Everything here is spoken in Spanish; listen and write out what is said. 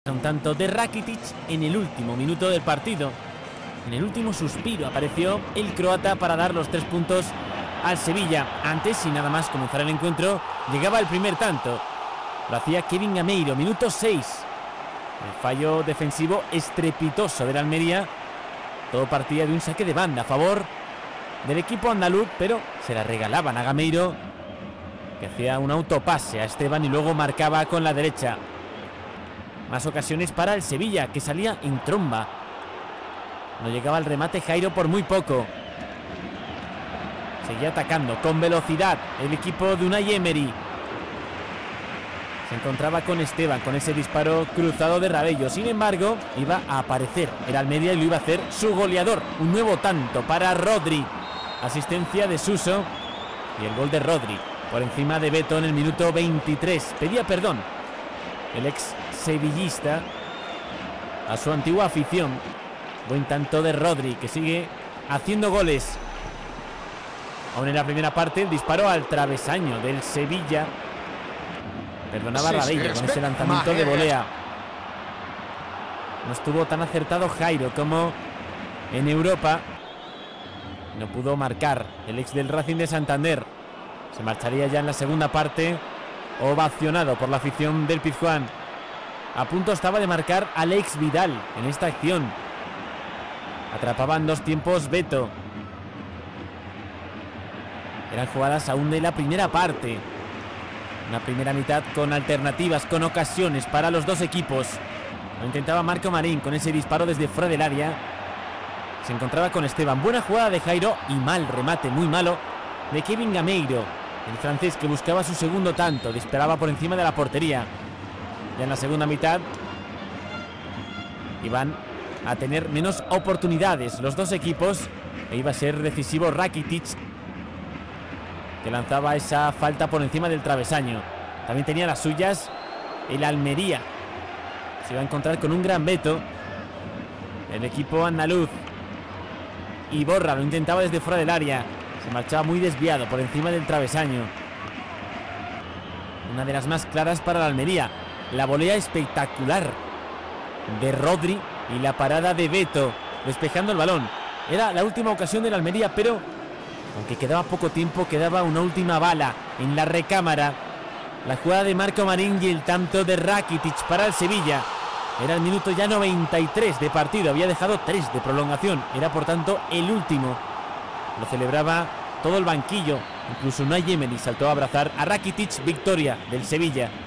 Un tanto de Rakitic en el último minuto del partido. En el último suspiro apareció el croata para dar los 3 puntos al Sevilla. Antes, y nada más comenzar el encuentro, llegaba el primer tanto. Lo hacía Kevin Gameiro, minuto 6. El fallo defensivo estrepitoso del Almería. Todo partía de un saque de banda a favor del equipo andaluz, pero se la regalaban a Gameiro, que hacía un autopase a Esteban y luego marcaba con la derecha. Más ocasiones para el Sevilla, que salía en tromba. No llegaba al remate Jairo por muy poco. Seguía atacando con velocidad el equipo de Unai Emery. Se encontraba con Esteban, con ese disparo cruzado de Ravello. Sin embargo, iba a aparecer el Almería y lo iba a hacer su goleador. Un nuevo tanto para Rodri. Asistencia de Suso. Y el gol de Rodri por encima de Beto en el minuto 23. Pedía perdón el ex sevillista a su antigua afición. Buen tanto de Rodri, que sigue haciendo goles. Aún en la primera parte, el disparo al travesaño del Sevilla. Perdonaba Ravello con ese lanzamiento de volea. No estuvo tan acertado Jairo como en Europa. No pudo marcar el ex del Racing de Santander. Se marcharía ya en la segunda parte, ovacionado por la afición del Pizjuán. A punto estaba de marcar Alex Vidal en esta acción. Atrapaban 2 tiempos Beto. Eran jugadas aún de la primera parte. Una primera mitad con alternativas, con ocasiones para los dos equipos. Lo intentaba Marco Marín con ese disparo desde fuera del área. Se encontraba con Esteban. Buena jugada de Jairo y mal remate, muy malo, de Kevin Gameiro, el francés, que buscaba su segundo tanto. Disparaba por encima de la portería. Ya en la segunda mitad iban a tener menos oportunidades los dos equipos e iba a ser decisivo Rakitic, que lanzaba esa falta por encima del travesaño. También tenía las suyas el Almería. Se iba a encontrar con un gran Beto el equipo andaluz. Iborra lo intentaba desde fuera del área. Se marchaba muy desviado por encima del travesaño. Una de las más claras para la Almería. La volea espectacular de Rodri y la parada de Beto despejando el balón. Era la última ocasión de la Almería, pero aunque quedaba poco tiempo, quedaba una última bala en la recámara. La jugada de Marco Marín y el tanto de Rakitic para el Sevilla. Era el minuto ya 93 de partido. Había dejado 3 de prolongación. Era por tanto el último. Lo celebraba todo el banquillo. Incluso Unai Emery saltó a abrazar a Rakitic. Victoria del Sevilla.